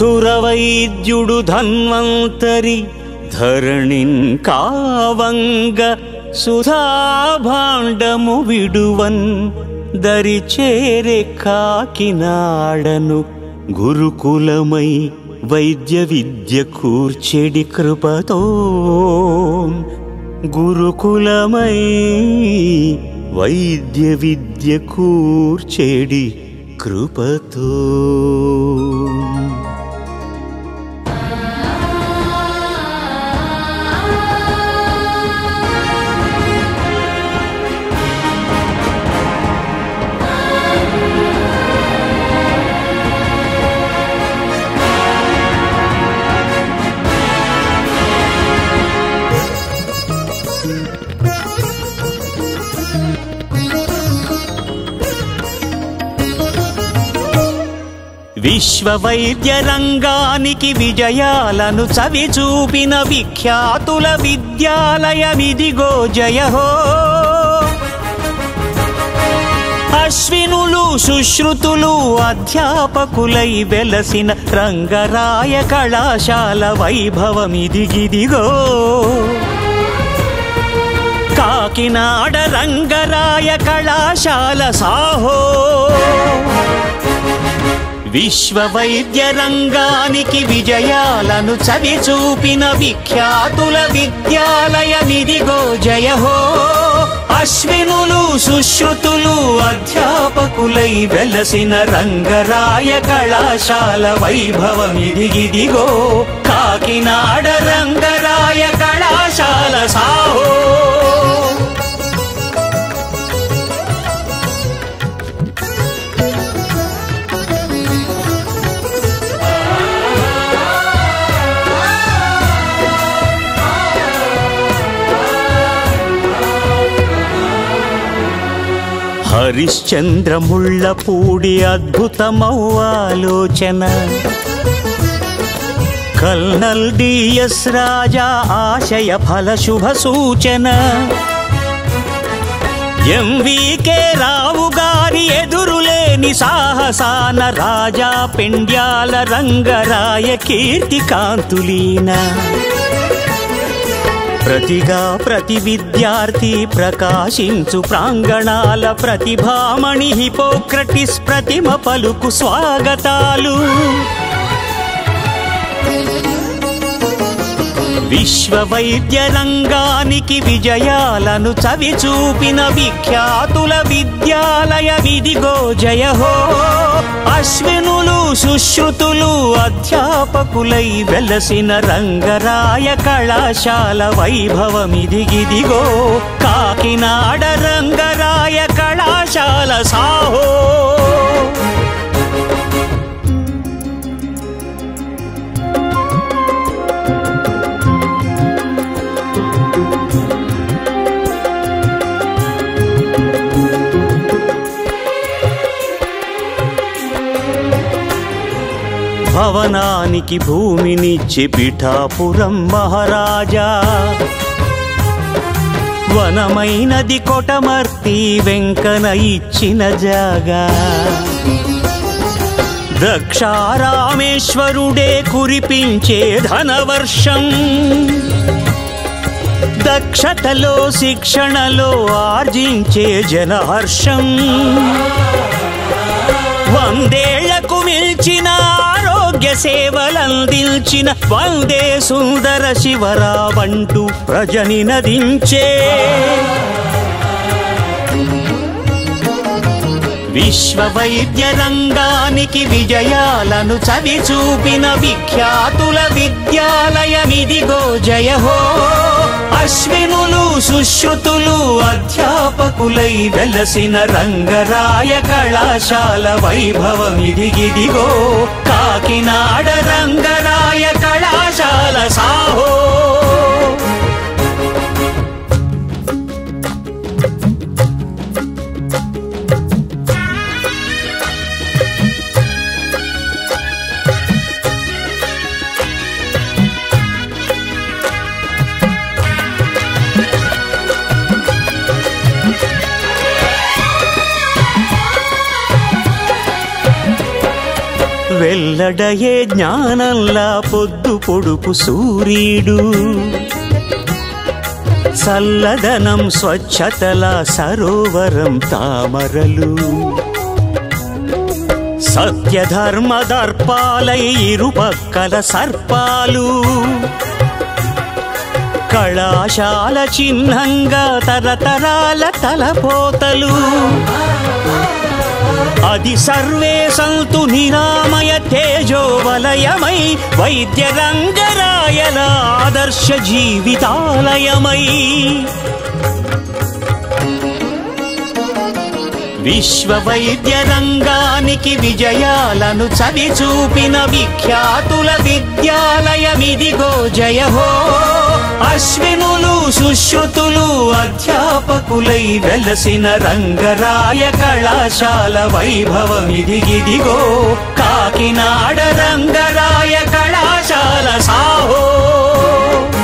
సురవైద్యుడు ధన్వంతరి ధరణిన్ కావంగ సుధాభాండము విడువన్ దరిచేరే కాకినాడను గురుకులమై వైద్య విద్య కూర్చెడి కృపతో గురుకులమై వైద్య విద్య కూర్చెడి కృపతో విశ్వ వైద్య రంగానికి విజయాలను చవిచూపిన విఖ్యాతుల విద్యాలయమిదిగో జయహో. అశ్వినులు సుశ్రుతులు అధ్యాపకులై వెలసిన రంగరాయ కళాశాల వైభవమిదిగిదిగో. కాకినాడ రంగరాయ కళాశాల సాహో. విశ్వ వైద్య రంగానికి విజయాలను చవిచూపిన విఖ్యాతుల విద్యాలయమిదిగో జయహో. అశ్వినులు సుశ్రుతులు అధ్యాపకులై వెలసిన రంగరాయ కళాశాల వైభవమిదిగిదిగో. కాకినాడ రంగరాయ కళాశాల సాహో. హరిశ్చంద్ర ముళ్ళపూడి అద్భుతమౌ ఆలోచన, కల్నల్ డిఎస్ రాజా ఆశయ ఫల శుభ సూచన, ఎంవికే రావు గారి ఎదురులేని సాహసాన రాజా పెండ్యాల రంగరాయ కీర్తి కాంతులీన. ప్రతిగా ప్రతి విద్యార్థి ప్రకాశించు ప్రాంగణాల ప్రతిభామణి హిపోక్రటిస్ ప్రతిమ పలుకు స్వాగతాలు. విశ్వ వైద్య రంగానికి విజయాలను చవిచూపిన విఖ్యాతుల విద్యాలయమిదిగో జయహో. అశ్వినులు సుశ్రుతులు అధ్యాపకులై వెలసిన రంగరాయ కళాశాల వైభవమిదిగిదిగో. కాకినాడ రంగరాయ కళాశాల సాహో. భవనానికి భూమినిచ్చి పిఠాపురం మహారాజా, వనమైనది కొటమర్తి వెంకన ఇచ్చిన జాగా. దక్షారామేశ్వరుడే కురిపించే ధనవర్షం, దక్షతలో శిక్షణలో ఆర్జించే జనహర్షం. వందేళ్లకు మిల్చిన ఆరోగ్య సేవలందించిన వందే సుందర శివరావంటూ ప్రజని నదించే. విశ్వ వైద్య రంగానికి విజయాలను చవిచూపిన విఖ్యాతుల విద్యాలయమిదిగో జయహో. అశ్వినులు సుశ్రుతులు అధ్యాపకులై వెలసిన రంగరాయ కళాశాల వైభవమిదిగిదిగో. కాకినాడ రంగరాయ కళాశాల సాహో. వెల్లడయే జ్ఞానంలా పొద్దు పొడుపు సూర్యుడు చల్లదనం స్వచ్ఛతల సరోవరం తామరలు సత్యధర్మ దర్పాలై ఇరుపక్కల సర్పాలు కళాశాల చిహ్నంగా తరతరాల తలపోతలు అది సర్వే సంతు నిరామయ తేజోవలయమై వైద్య రంగరాయల ఆదర్శ జీవితాలయమై విశ్వ వైద్య రంగానికి విజయాలను చవి చూపిన విఖ్యాతుల విద్యాలయమిదిగో జయ హో అశ్వినులు సుశ్రుతులు అధ్యాపకులై వెలసిన రంగరాయ కళాశాల వైభవమిదిగిదిగో కాకినాడ రంగరాయ కళాశాల సాహో